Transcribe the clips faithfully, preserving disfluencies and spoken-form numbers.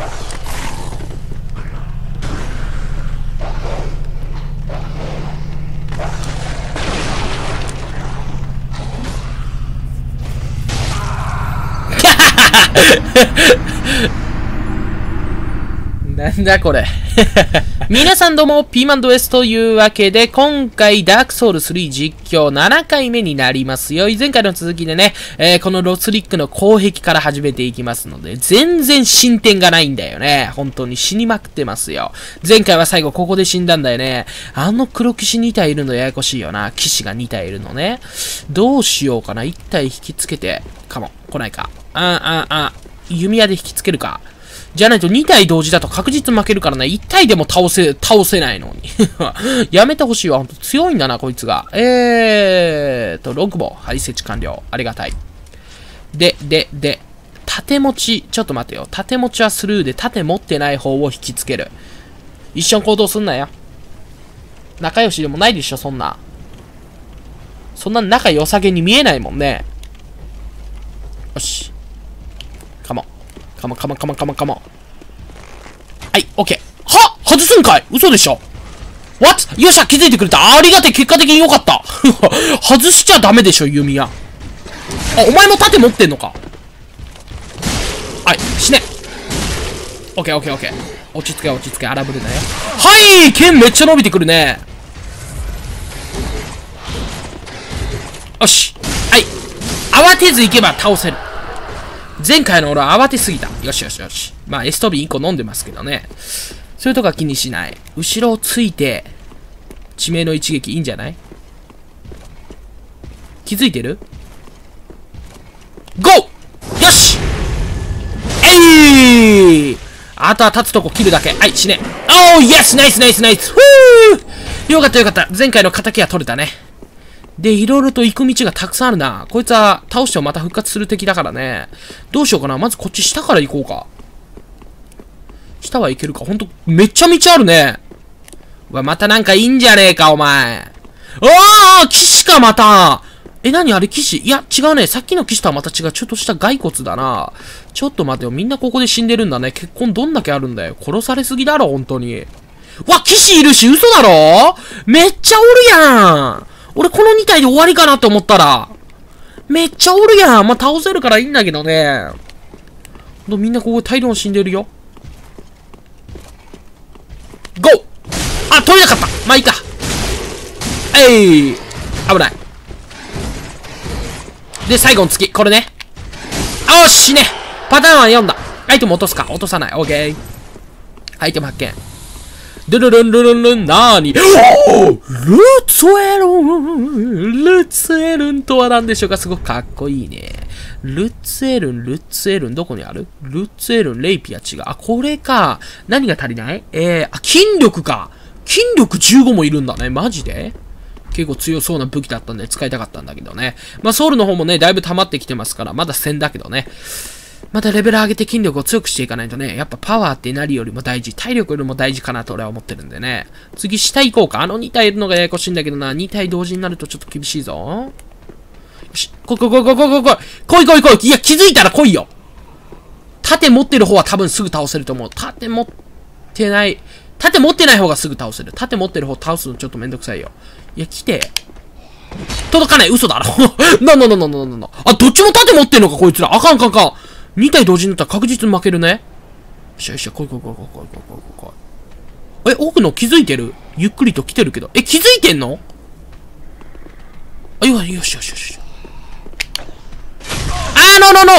なんだこれ。皆さんどうも、ピーマンド S というわけで、今回ダークソウルスリー実況ななかいめになりますよ。前回の続きでね、えー、このロスリックの攻撃から始めていきますので、全然進展がないんだよね。本当に死にまくってますよ。前回は最後ここで死んだんだよね。あの黒騎士に体いるのややこしいよな。騎士がに体いるのね。どうしようかな。いち体引きつけて、かも。来ないか。ああ、あ、弓矢で引きつけるか。じゃないとに体同時だと確実負けるからね。いち体でも倒せ、倒せないのに。やめてほしいわ。ほんと強いんだな、こいつが。えーと、ロングボウ。はい、設置完了。ありがたい。で、で、で、縦持ち。ちょっと待てよ。縦持ちはスルーで、縦持ってない方を引きつける。一緒に行動すんなよ。仲良しでもないでしょ、そんな。そんな仲良さげに見えないもんね。よし。カモン。カモンカモンカモンカモンカモン。はい、オッケー。は外すんかい嘘でしょ ?What? よっしゃ気づいてくれたありがてえ結果的によかった外しちゃダメでしょ弓矢。あ、お前も盾持ってんのかはい、死ねオッケーオッケーオッケー。落ち着け落ち着け荒ぶるなよ。はい剣めっちゃ伸びてくるね。よしはい慌てず行けば倒せる。前回の俺は慌てすぎた。よしよしよし。まあ、エストビンいっこ飲んでますけどね。そういうとこは気にしない。後ろをついて、致命の一撃いいんじゃない？気づいてる？ゴー！よし！えい！あとは立つとこ切るだけ。はい、死ね。おーイエスナイスナイスナイスふぅよかったよかった。前回の敵は取れたね。で、いろいろと行く道がたくさんあるな。こいつは倒してもまた復活する敵だからね。どうしようかな。まずこっち下から行こうか。下は行けるか。ほんと、めっちゃ道あるね。うわ、またなんかいいんじゃねえか、お前。ああ騎士か、また。え、なにあれ騎士？いや、違うね。さっきの騎士とはまた違う。ちょっとした骸骨だな。ちょっと待てよ。みんなここで死んでるんだね。結婚どんだけあるんだよ。殺されすぎだろ、ほんとに。わ、騎士いるし、嘘だろ？めっちゃおるやん。俺このに体で終わりかなって思ったら、めっちゃおるやん。まあ、倒せるからいいんだけどね。みんなここ大量に死んでるよ。ゴー！あ、取れなかった。まあ、いいか。えい！危ない。で、最後の月。これね。あーしね。パターンは読んだ。アイテム落とすか落とさない。オッケー。アイテム発見。ルルルンルルンルンなーにおールツエルンルツエルンとは何でしょうかすごくかっこいいね。ルツエルン、ルツエルン、どこにあるルツエルン、レイピア違う。あ、これか。何が足りないえー、あ、筋力か。筋力じゅうごもいるんだね。マジで結構強そうな武器だったんで使いたかったんだけどね。まあ、ソウルの方もね、だいぶ溜まってきてますから、まだ戦だけどね。またレベル上げて筋力を強くしていかないとね、やっぱパワーってなりよりも大事、体力よりも大事かなと俺は思ってるんでね。次下行こうか。あのに体いるのがややこしいんだけどな。に体同時になるとちょっと厳しいぞ。よし、来い来い来い来い来い来い来い来い来い来い。いや、気づいたら来いよ。盾持ってる方は多分すぐ倒せると思う。盾持ってない。盾持ってない方がすぐ倒せる。盾持ってる方倒すのちょっとめんどくさいよ。いや、来て。届かない。嘘だろ。ななななななな。あ、どっちも盾持ってんのか、こいつら。あかんかんかん。に体同時になったら確実に負けるね。よっしゃよっしゃ、来い来い来い来い来い来い来い来い。え、奥の気づいてる？ゆっくりと来てるけど。え、気づいてんの？あ、よしよしよしよし。あー、ののの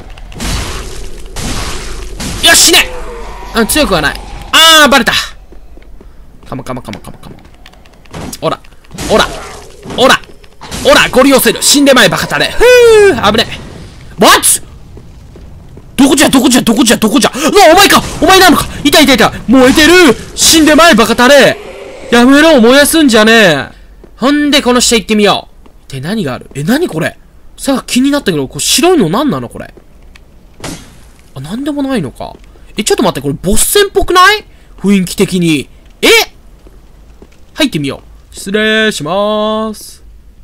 よしねうん、強くはない。あー、バレた。カモカモカモカモカモ。おら、おら、おら、おら、ゴリ寄せる。死んでまえ、バカタレ。ふぅ、危ねえ。What？どこじゃどこじゃどこじゃどこじゃうわ、お前かお前なのかいたいたいた燃えてる死んでまえ、バカタレやめろ燃やすんじゃねえほんで、この下行ってみよう。って何があるえ、何これさあ、気になったけど、これ白いの何なのこれ。あ、なんでもないのか。え、ちょっと待って、これボス戦っぽくない雰囲気的に。え入ってみよう。失礼しまーす。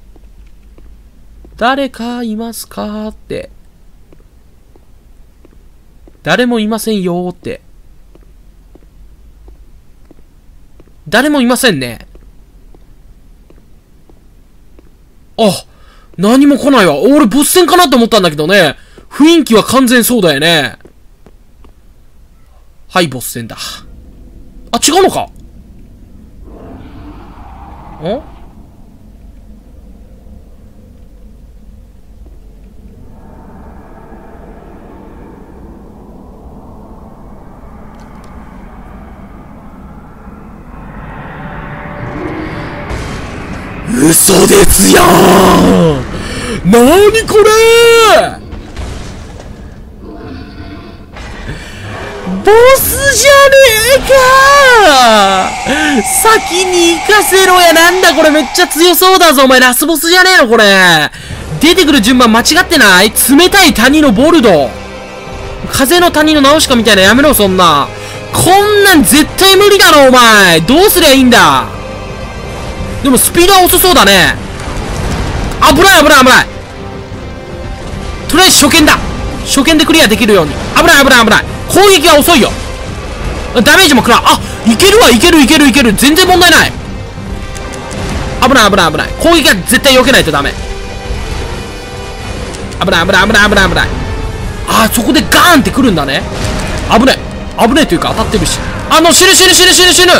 誰かいますかって。誰もいませんよーって。 誰もいませんね。あ、何も来ないわ。俺、ボス戦かなと思ったんだけどね。雰囲気は完全そうだよね。はい、ボス戦だ。あ、違うのか？ん？嘘ですよー。なにこれー。ボスじゃねえかー。先に行かせろや。なんだこれ、めっちゃ強そうだぞ。お前ラスボスじゃねえのこれ。出てくる順番間違ってない？冷たい谷のボルド。風の谷のナウシカみたいなやめろ、そんな。こんなん絶対無理だろ、お前。どうすりゃいいんだ。でもスピードは遅そうだね。危ない危ない危ない。とりあえず初見だ。初見でクリアできるように。危ない危ない危ない。攻撃は遅いよ。ダメージも食らう。あ、いけるわ、いけるいけるいける。全然問題ない。危ない危ない危ない。攻撃は絶対避けないとダメ。危ない危ない危ない危ない危ない。あー、そこでガーンってくるんだね。危ない。危ないというか当たってるし。あの、死ぬ死ぬ死ぬ死ぬ死ぬ。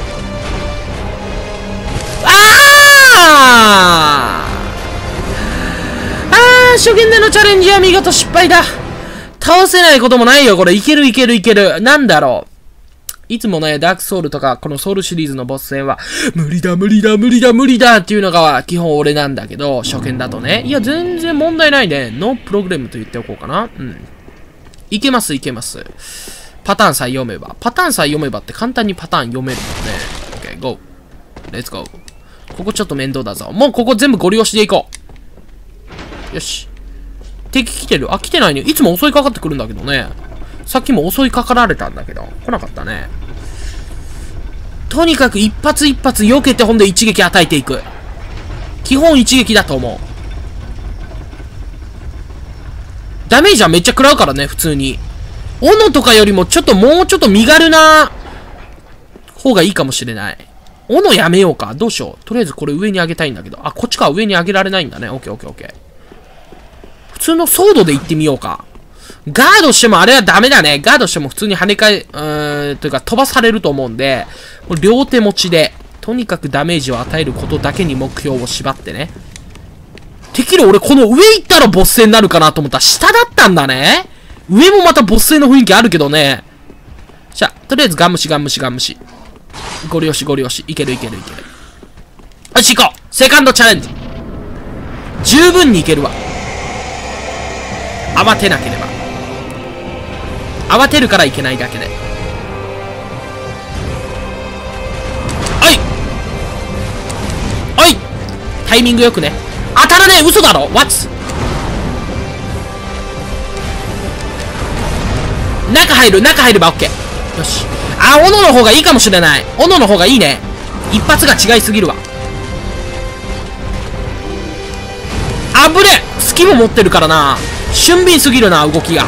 あーあー、初見でのチャレンジは見事失敗だ。倒せないこともないよ、これ。いけるいけるいける。なんだろう。いつもね、ダークソウルとか、このソウルシリーズのボス戦は、無理だ無理だ無理だ無理だっていうのが基本俺なんだけど、初見だとね。いや、全然問題ないね。ノープログラムと言っておこうかな。うん。いけますいけます。パターンさえ読めば。パターンさえ読めばって簡単にパターン読めるもんね。OK、GO。レッツゴー。ここちょっと面倒だぞ。もうここ全部ゴリ押しでいこう。よし。敵来てる？あ、来てないね。いつも襲いかかってくるんだけどね。さっきも襲いかかられたんだけど。来なかったね。とにかく一発一発避けてほんで一撃与えていく。基本一撃だと思う。ダメージはめっちゃ食らうからね、普通に。斧とかよりもちょっともうちょっと身軽な方がいいかもしれない。斧やめようか。どうしよう。とりあえずこれ上に上げたいんだけど。あ、こっちか。上に上げられないんだね。オッケーオッケーオッケー。普通のソードで行ってみようか。ガードしてもあれはダメだね。ガードしても普通に跳ね返、うーん、というか飛ばされると思うんで、これ両手持ちで、とにかくダメージを与えることだけに目標を縛ってね。てっきり俺この上行ったらボス戦になるかなと思ったら下だったんだね。上もまたボス戦の雰囲気あるけどね。じゃあ、とりあえずガン無視ガン無視ガン無視。ゴリ押しゴリ押し。いけるいけるいける。よし行こう。セカンドチャレンジ。十分にいけるわ。慌てなければ。慌てるからいけないだけで。おいおいタイミングよくね。当たらねえ。嘘だろ。What？ 中入る。中入れば OK。 よし。あ、斧の方がいいかもしれない。斧の方がいいね。一発が違いすぎるわ。あぶねえ。隙も持ってるからな。俊敏すぎるな、動きが。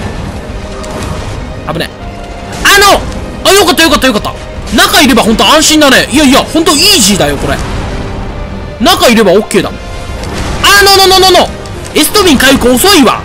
危ねえ。あのあ、よかったよかったよかった。中いればほんと安心だね。いやいや、ほんとイージーだよ、これ。中いれば OK だもん。あ、のののののエストビン回復遅いわ。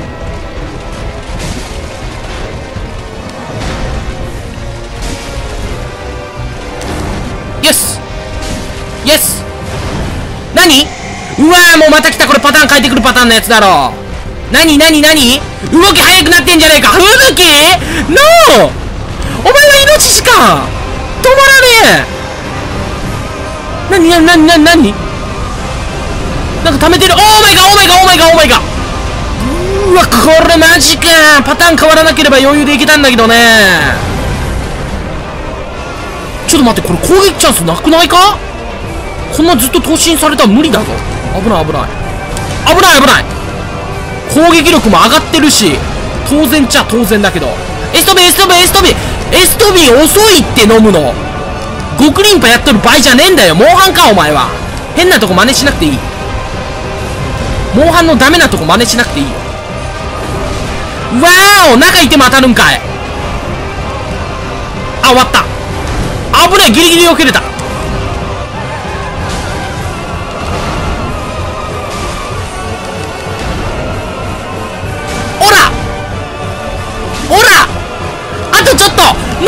イエスイエス。何？うわー、もうまた来た。これパターン変えてくるパターンのやつだろ。何何何？動き速くなってんじゃねえか。吹雪？ノー！お前はイノシシか。止まらねえ。何何何何何？なんか溜めてる。オーマイガーオーマイガーオーマイガーオーマイガー。うわ、これマジか。パターン変わらなければ余裕でいけたんだけどね。ちょっと待って、これ攻撃チャンスなくないか？こんなずっと突進されたら無理だぞ。危ない危ない危ない危ない。攻撃力も上がってるし、当然っちゃ当然だけど。エストビンエストビンエストビンエストビン遅いって飲むの。極リンパやっとる場合じゃねえんだよ。モンハンかお前は。変なとこ真似しなくていい。モンハンのダメなとこ真似しなくていいよ。わーお、中いても当たるんかい。あ、終わった。危ない。ギリギリ避けれた。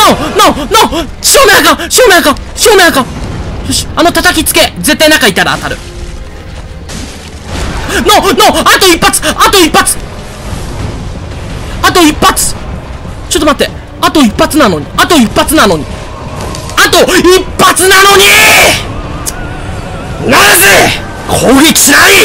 ノーノー正面あかん正面あかん正面あかん。よし、あの叩きつけ絶対中いたら当たる。ノーノーあと一発あと一発あと一発ちょっと待って、あと一発なのにあと一発なのにあと一発なのになぜ攻撃しない。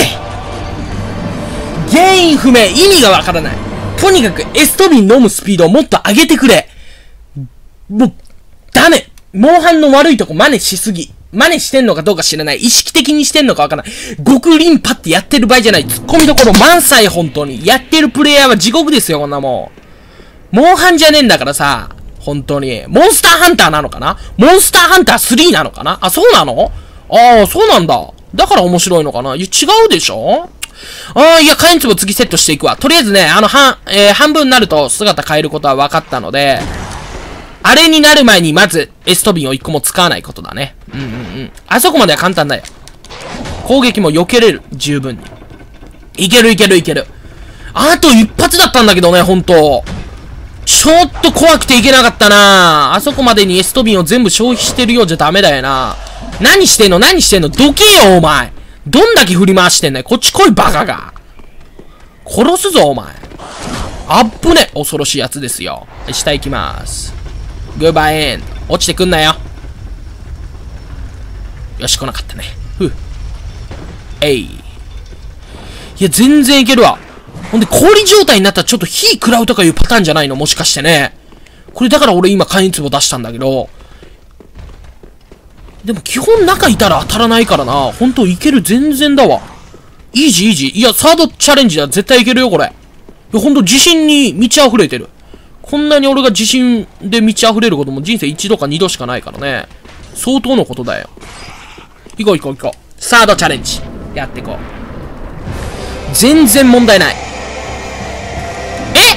原因不明、意味がわからない。とにかくエストビン飲むスピードをもっと上げてくれ。もう、ダメ。モンハンの悪いとこ真似しすぎ。真似してんのかどうか知らない。意識的にしてんのかわからない。極リンパってやってる場合じゃない。突っ込みどころ満載、本当に。やってるプレイヤーは地獄ですよ、こんなもん。モンハンじゃねえんだからさ。本当に。モンスターハンターなのかな。モンスターハンタースリーなのかな。あ、そうなの。ああ、そうなんだ。だから面白いのかな。いや、違うでしょ。ああ、いや、火炎壺次セットしていくわ。とりあえずね、あの、半、えー、半分になると姿変えることは分かったので、あれになる前にまず、エストビンを一個も使わないことだね。うんうんうん。あそこまでは簡単だよ。攻撃も避けれる。十分に。いけるいけるいける。あと一発だったんだけどね、ほんと。ちょっと怖くていけなかったな。あそこまでにエストビンを全部消費してるようじゃダメだよな。何してんの何してんのどけよ、お前。どんだけ振り回してんねん。こっち来い、バカが。殺すぞ、お前。あっぶね。恐ろしいやつですよ。下行きまーす。グーバイエンド。落ちてくんなよ。よし、来なかったね。ふう。えい。いや、全然いけるわ。ほんで、氷状態になったらちょっと火食らうとかいうパターンじゃないのもしかしてね。これだから俺今火炎壺出したんだけど。でも基本中いたら当たらないからな。ほんといける、全然だわ。イージーイージー。いや、サードチャレンジだ。絶対いけるよ、これ。いや、ほんと自信に満ち溢れてる。こんなに俺が自信で満ち溢れることも人生一度か二度しかないからね。相当のことだよ。行こう行こう行こう。サードチャレンジ。やっていこう。全然問題ない。え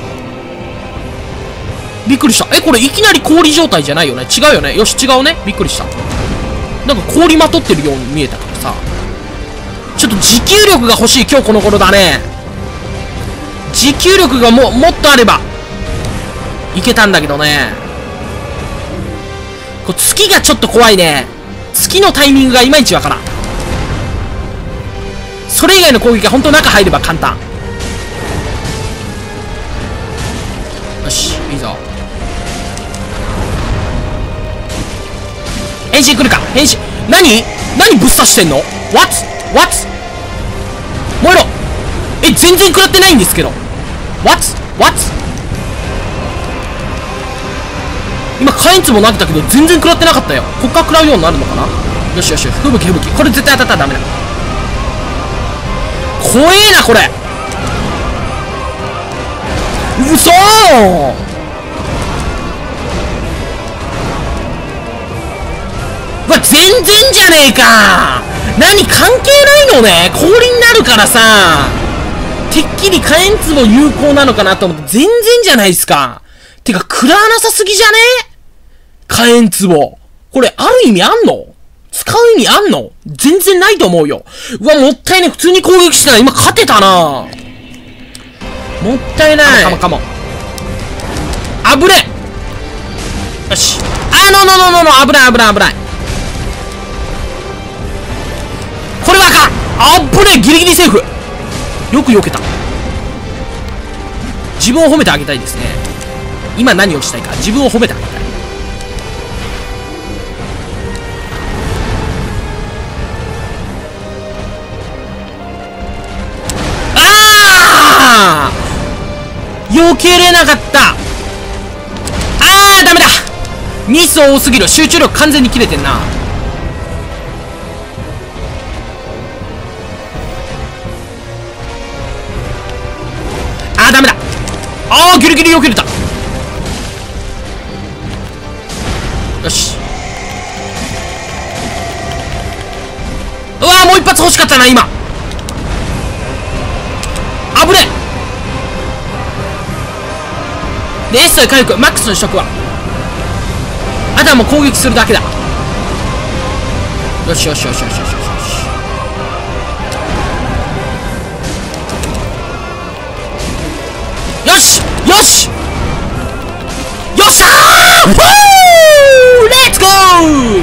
びっくりした。え、これいきなり氷状態じゃないよね。違うよね。よし、違うね。びっくりした。なんか氷まとってるように見えたからさ。ちょっと持久力が欲しい今日この頃だね。持久力がも、もっとあれば、いけたんだけどね。これ月がちょっと怖いね。月のタイミングがいまいちわからん。それ以外の攻撃が本当中入れば簡単。よし、いいぞ。変身来るか。変身。何何ぶっ刺してんの ?What? What? 燃えろ。え、全然食らってないんですけど。What? What? 今火炎壺投げたけど全然食らってなかったよ。こっから食らうようになるのかな。よしよし、吹雪吹雪。これ絶対当たったらダメだ。怖えなこれ。うそー。うわ、全然じゃねえか。何関係ないのね。氷になるからさ。てっきり火炎壺有効なのかなと思って全然じゃないっすか。てか食らわなさすぎじゃね。火炎壺。これある意味あんの？使う意味あんの？全然ないと思うよ。うわ、もったいね。普通に攻撃してたら今勝てたな。もったいない。かもかも。あぶね。よし。あののののの、危ない危ない危ない。これはあかん。あっぶね。ギリギリセーフ。よく避けた。自分を褒めてあげたいですね。今何をしたいか。自分を褒めてあげたい。ああ避けれなかった。あーダメだ。ミス多すぎる。集中力完全に切れてんな。あーダメだ。あーギリギリ避けれた。よし。うわーもう一発欲しかったな今。あぶねで、エストで回復マックスにしとくわ。あとはもう攻撃するだけだ。よしよしよしよしよしよし。よしよしよっしゃー。 レッツゴー !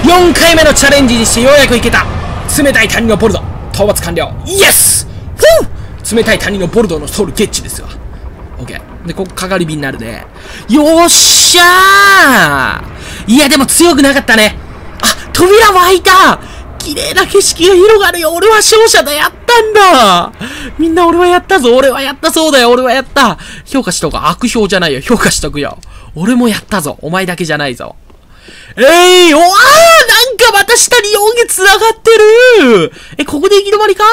よん 回目のチャレンジにしてようやくいけた。冷たい谷のボルド。討伐完了。イエスフゥ冷たい谷のボルドのソウルゲッチですわ。オッケー。で、ここ、かかり火になるね。よっしゃーいや、でも強くなかったね。あ、扉開いた綺麗な景色が広がるよ。俺は勝者だ。やったんだ。みんな俺はやったぞ。俺はやったそうだよ。俺はやった。評価しとく。悪評じゃないよ。評価しとくよ。俺もやったぞ。お前だけじゃないぞ。えい、ー、おあーなんかまた下によんげ繋がってる。え、ここで行き止まりか？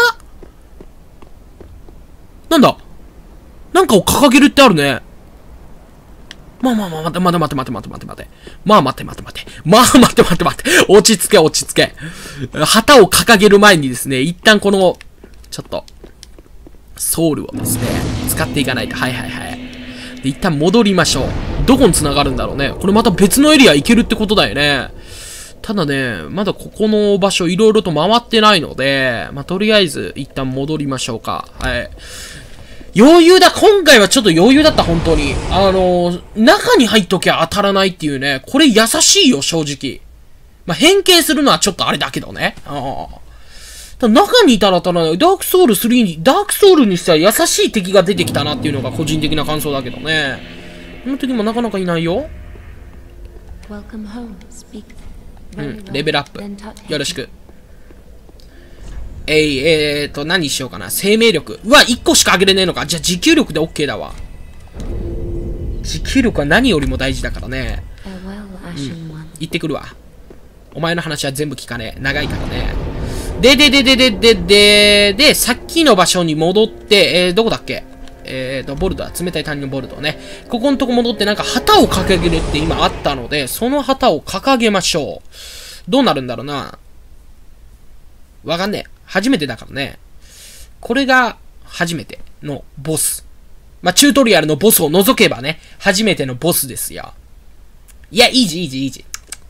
なんだなんかを掲げるってあるね。まあまあまあ、待て待て待て待て待て待て待て。まあ待て待て待て。まあ待て待て待て。落ち着け落ち着け。旗を掲げる前にですね、一旦この、ちょっと、ソウルをですね、使っていかないと。はいはいはい。で、一旦戻りましょう。どこに繋がるんだろうね。これまた別のエリア行けるってことだよね。ただね、まだここの場所いろいろと回ってないので、まあとりあえず一旦戻りましょうか。はい。余裕だ今回はちょっと余裕だった、本当に。あのー、中に入っときゃ当たらないっていうね。これ優しいよ、正直。まあ、変形するのはちょっとあれだけどね。ああ。中にいたら当たらない。ダークソウルスリーに、ダークソウルにしては優しい敵が出てきたなっていうのが個人的な感想だけどね。この時もなかなかいないよ。うん、レベルアップ。よろしく。えい、えーと、何しようかな。生命力。うわ、いっこしか上げれねえのか。じゃあ、持久力で OK だわ。持久力は何よりも大事だからね。うん。行ってくるわ。お前の話は全部聞かねえ。長いからね。で、で、で、で、で、で、で、で、さっきの場所に戻って、えー、どこだっけえーと、ボルトは、冷たい谷のボルトね。ここのとこ戻って、なんか旗を掲げるって今あったので、その旗を掲げましょう。どうなるんだろうな。わかんねえ。初めてだからね。これが初めてのボス。まあ、チュートリアルのボスを除けばね、初めてのボスですよ。いや、いいじ、いいじ、いいじ。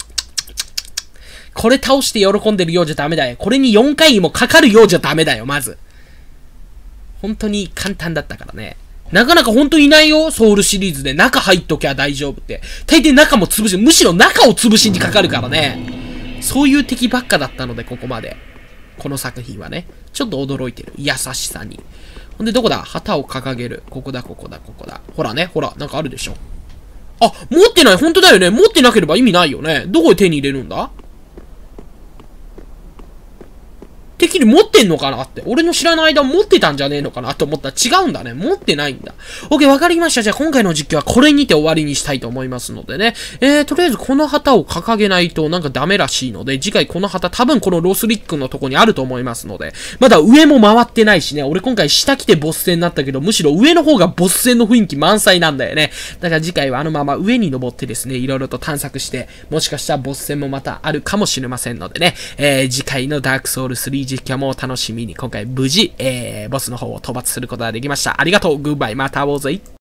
これ倒して喜んでるようじゃダメだよ。これによんかいにもかかるようじゃダメだよ、まず。本当に簡単だったからね。なかなか本当にいないよ、ソウルシリーズで。中入っときゃ大丈夫って。大抵中も潰し、むしろ中を潰しにかかるからね。そういう敵ばっかだったので、ここまで。この作品はね、ちょっと驚いてる。優しさに。ほんで、どこだ旗を掲げる。ここだ、ここだ、ここだ。ほらね、ほら、なんかあるでしょ。あ、持ってない、本当だよね。持ってなければ意味ないよね。どこで手に入れるんだ？てっきり持ってんのかなって。俺の知らない間持ってたんじゃねえのかなと思ったら違うんだね。持ってないんだ。OK、わかりました。じゃあ今回の実況はこれにて終わりにしたいと思いますのでね。えー、とりあえずこの旗を掲げないとなんかダメらしいので、次回この旗多分このロスリックのとこにあると思いますので、まだ上も回ってないしね。俺今回下来てボス戦になったけど、むしろ上の方がボス戦の雰囲気満載なんだよね。だから次回はあのまま上に登ってですね、いろいろと探索して、もしかしたらボス戦もまたあるかもしれませんのでね。えー、次回のダークソウルスリー実況も楽しみに今回無事、えー、ボスの方を討伐することができました。ありがとう、グッバイ、また会おうぜ。